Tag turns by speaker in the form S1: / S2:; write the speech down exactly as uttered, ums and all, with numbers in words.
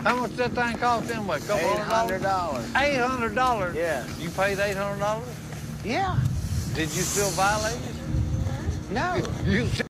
S1: How much that thing cost anyway? Couple
S2: Eight
S1: hundred
S2: hundred
S1: dollars?
S2: dollars.
S1: Eight hundred dollars?
S2: Yes.
S1: You paid eight hundred dollars?
S2: Yeah.
S1: Did you still violate it?
S2: No.
S1: You